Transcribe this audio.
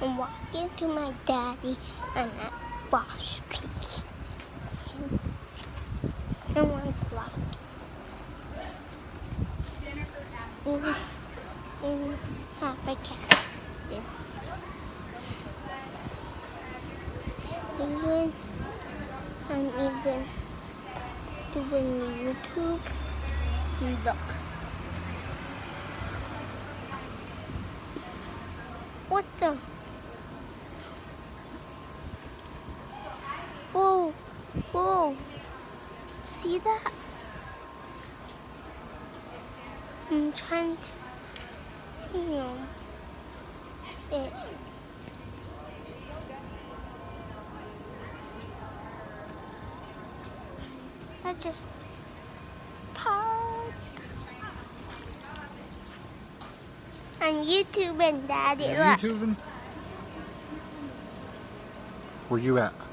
I'm walking to my daddy and at Boss Peak. And I'm vlogging. And have a cat. I'm even doing YouTube. Look. What the? Whoa, whoa. See that? I'm trying to, it. Let's just park. I'm YouTubing, Daddy. You're YouTubing? Where you at?